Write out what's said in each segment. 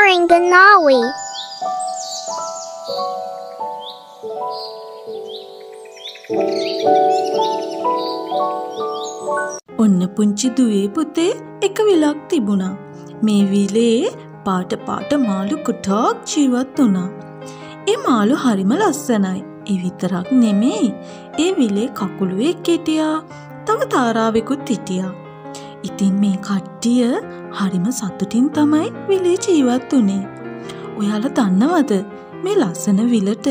Maringanawi. ඔන්න පුංචි දුවේ පුතේ එක විලක් තිබුණා. මේ විලේ පාට පාට මාළු කොටක් ජීවත් වුණා. ඒ මාළු හරිම ලස්සනයි. ඒ විතරක් නෙමෙයි. ඒ විලේ කකුළුවෙක් හිටියා. තව තාරාවෙකුත් හිටියා. ඉතින් මේ කට්ටිය හරිම සතුටින් තමයි විලේ ජීවත් වුනේ. ඔයාලා දන්නවද මේ ලස්සන විලට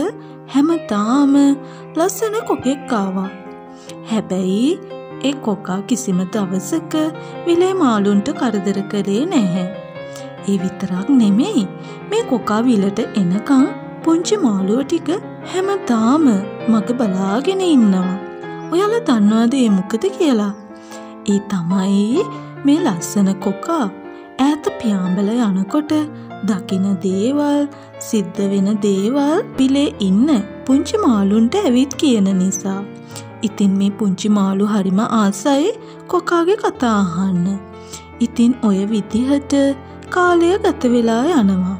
හැමදාම ලස්සන කොකෙක් ආවා. හැබැයි ඒ කොකා කිසිම දවසක විලේ මාළුන්ට කරදර කළේ නැහැ. ඒ විතරක් නෙමෙයි මේ කොකා විලට එනකම් පුංචි මාළුවෝ ටික හැමදාම මග බලාගෙන ඉන්නවා. ඔයාලා දන්නවද ඒ මොකද කියලා? ඒ තමයි මේ ලස්සන කොකා ඈත පියාඹල යනකොට දකින දේවල්, සිද්ධ වෙන දේවල් විලේ ඉන්න පුංචි මාළුන්ට ඇවිත් කියන නිසා. ඉතින් මේ පුංචි මාළු හරිම ආසයි කොකාගේ කතා අහන්න. ඉතින් ඔය විදිහට කාලය ගත වෙලා යනවා.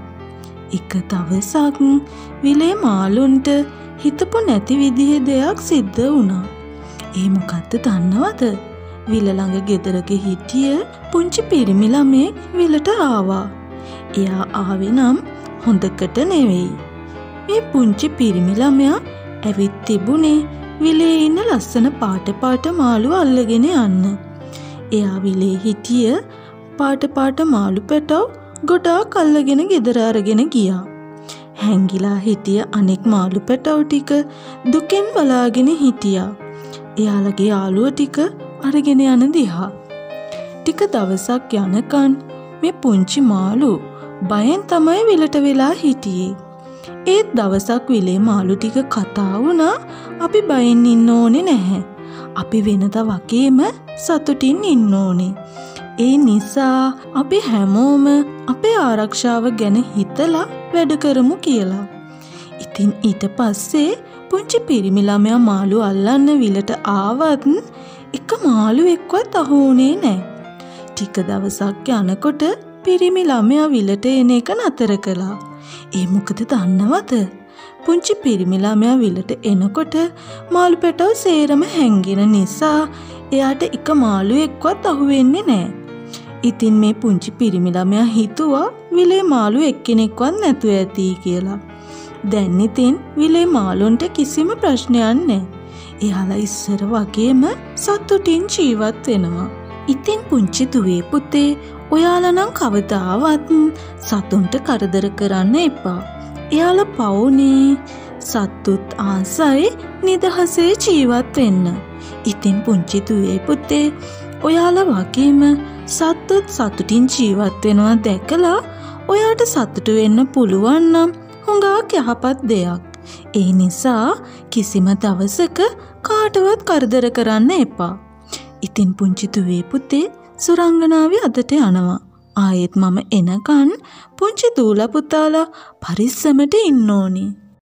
එක දවසක් විලේ මාළුන්ට හිතපු නැති විදිහේ දෙයක් සිද්ධ වුණා. ඒ මොකද්ද දන්නවද? විල ළඟ ගෙදරක හිටිය පුංචි පිරිමි ළමෙක් විලට ආවා. එයා ආවේ නම් හොඳකට නෙවෙයි. මේ පුංචි පිරිමි ළමයා ඇවිත් තිබුණේ විලේ ඉන්න ලස්සන පාට පාට මාළු අල්ලගෙන යන්න. එයා විලේ හිටිය පාට පාට මාළු පැටව ගොඩාක් අල්ලගෙන ගෙදර අරගෙන ගියා. හැංගිලා හිටිය අනෙක් මාළු පැටව ටික දුකෙන් බලාගෙන හිටියා. එයාලගේ යාළුවෝ ටික අරගෙන යන දිහා. ටික දවසක් යනකන් මේ පුංචි මාළු බයෙන් තමයි විලට වෙලා හිටියේ. ඒත් දවසක් විලේ මාළු ටික කතා වුණා අපි බයෙන් ඉන්න ඕනේ නැහැ. අපි වෙනදා වගේම සතුටින් ඉන්න ඕනේ. ඒ නිසා අපි හැමෝම අපේ ආරක්ෂාව ගැන හිතලා වැඩ කරමු කියලා. ඉතින් ඊට පස්සේ පුංචි පිරිමි ළමයා මාළු අල්ලන්න විලට ආවත් එක මාළුවෙක්වත් අහු වුණේ නැහැ. ටික දවසක් යනකොට පිරිමි ළමයා විලට එන එක නතර කළා. ඒ මොකද දන්නවද? පුංචි පිරිමි ළමයා විලට එනකොට මාළු පැටව සේරම හැංගෙන නිසා එයාට එක මාළුවෙක්වත් අහු වෙන්නේ නැහැ. ඉතින් මේ පුංචි පිරිමි ළමයා හිතුවා විලේ මාළු එක්කෙනෙක්වත් නැතුව ඇති කියලා. දැන් ඉතින් විලේ මාළුන්ට කිසිම ප්‍රශ්නයක් නැහැ. එයාලා ඉස්සර වගේම සතුටින් ජීවත් වෙනවා. ඉතින් පුංචි දුවේ පුතේ ඔයාලා නම් කවදාවත් සතුන්ට කරදර කරන්න එපා. එයාලා පවුනේ සතුත් ආසයි නිදහසේ ජීවත් වෙන්න. ඉතින් පුංචි දුවේ පුතේ ඔයාලා වගේම සතුත් සතුටින් ජීවත් වෙනවා දැකලා ඔයාට සතුටු වෙන්න පුළුවන් නම් හුඟක් යහපත් දෙයක්. ඒ නිසා කිසිම දවසක කාටවත් කරදර කරන්න එපා. ඉතින් පුංචි දුවේ පුතේ සුරංගනාවේ අදට යනවා. ආයෙත් මම එනකන් පුංචි දූලා පුතාලා පරිස්සමට ඉන්න ඕනේ.